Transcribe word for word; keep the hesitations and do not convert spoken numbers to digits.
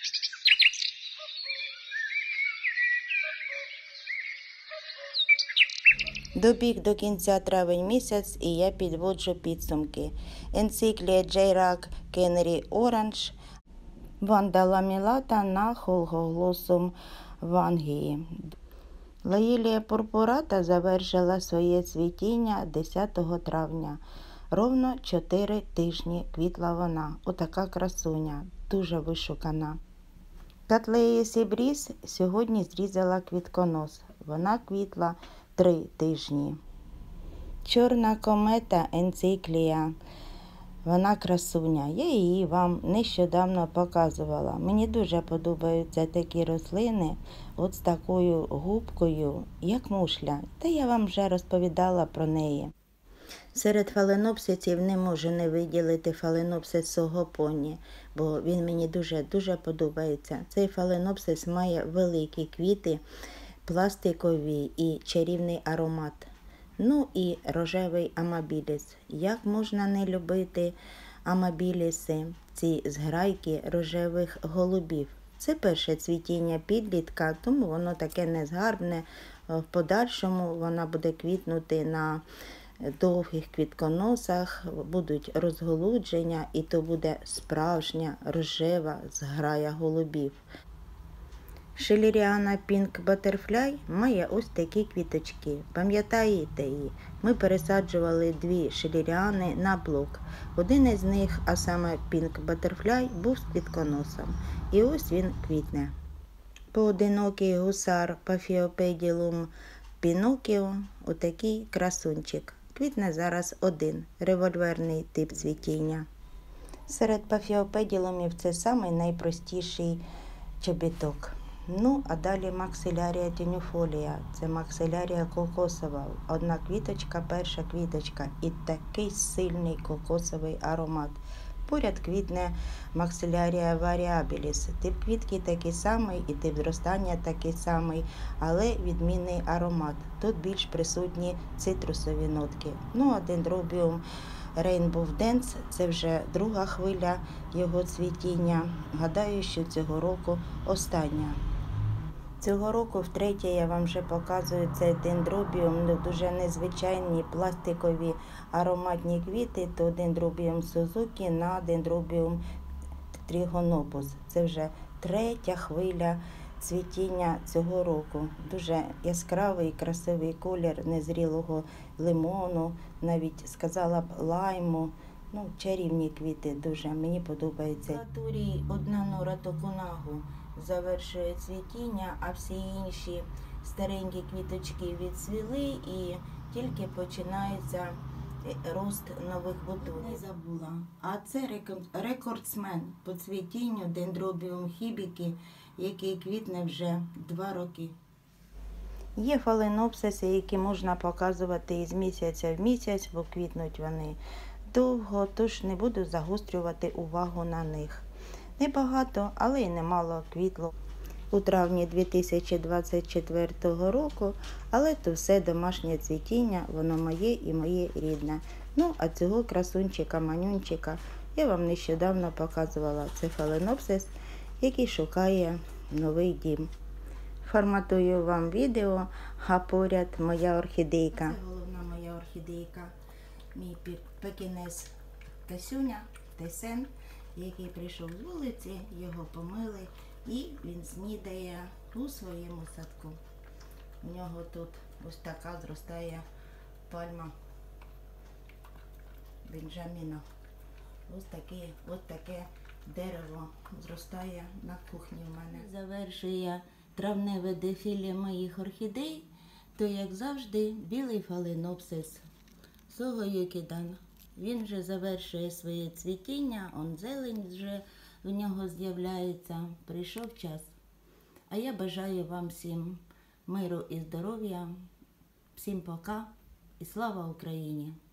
Добіг до кінця травень місяць, і я підводжу підсумки. Енциклія Джейрак Кеннері Оранж, Ванда ламілата на холгоглосум вангії. Лоїлія пурпурата завершила своє цвітіння десятого травня. Ровно чотири тижні квітла вона. Отака красуня, дуже вишукана. Котлея Сібріс сьогодні зрізала квітконос. Вона квітла три тижні. Чорна комета Енциклія. Вона красуня. Я її вам нещодавно показувала. Мені дуже подобаються такі рослини, от з такою губкою, як мушля. Та я вам вже розповідала про неї. Серед фаленопсисів не можу не виділити фаленопсис Согопоні, бо він мені дуже-дуже подобається. Цей фаленопсис має великі квіти, пластикові і чарівний аромат. Ну і рожевий амабіліс. Як можна не любити амабіліси, ці зграйки рожевих голубів? Це перше цвітіння підлітка, тому воно таке незгарбне. В подальшому вона буде квітнути на довгих квітконосах, будуть розголудження, і то буде справжня рожева зграя голубів. Шелеріана Pink Butterfly має ось такі квіточки. Пам'ятаєте її? Ми пересаджували дві шелеріани на блок. Один із них, а саме Pink Butterfly, був з квітконосом. І ось він квітне. Поодинокий гусар Paphiopedilum Pinocchio, отакий красунчик. Квітне зараз один, револьверний тип цвітіння. Серед пафіопеділумів це самий найпростіший чобіток. Ну, а далі максилярія тенюфолія. Це максилярія кокосова. Одна квіточка, перша квіточка. І такий сильний кокосовий аромат. Поряд квітне максилярія варіабіліс. Тип квітки такий самий і тип зростання такий самий, але відмінний аромат. Тут більш присутні цитрусові нотки. Ну, а дендробіум Rainbow Dance – це вже друга хвиля його цвітіння. Гадаю, що цього року остання. Цього року втретє я вам вже показую цей дендробіум, дуже незвичайні пластикові ароматні квіти, то дендробіум Сузукі на дендробіум тригонопус. Це вже третя хвиля цвітіння цього року. Дуже яскравий, красивий колір незрілого лимону, навіть сказала б лайму. Ну, чарівні квіти дуже, мені подобається. Латурій Однанура Токунагу завершує цвітіння, а всі інші старенькі квіточки відцвіли і тільки починається рост нових бутонів. Не забула. А це рекордсмен по цвітінню дендробіум хібіки, який квітне вже два роки. Є фаленопсиси, які можна показувати із місяця в місяць, бо квітнуть вони довго, тож не буду загострювати увагу на них. Небагато, але й немало квітло у травні дві тисячі двадцять четвертого року, але то все домашнє цвітіння, воно моє і моє рідне. Ну, а цього красунчика-манюнчика я вам нещодавно показувала. Це фаленопсис, який шукає новий дім. Форматую вам відео, а поряд моя орхідейка. Це головна моя орхідейка, мій пекінес Тесюня, Тесен, який прийшов з вулиці, його помили і він снідає у своєму садку. У нього тут ось така зростає пальма Бенджаміна. Ось таке, ось таке дерево зростає на кухні в мене. Завершує травневе дефіле моїх орхідей, то, як завжди, білий фаленопсис Сого-Юкідан. Він вже завершує своє цвітіння, он зелень вже в нього з'являється. Прийшов час. А я бажаю вам всім миру і здоров'я. Всім пока і слава Україні!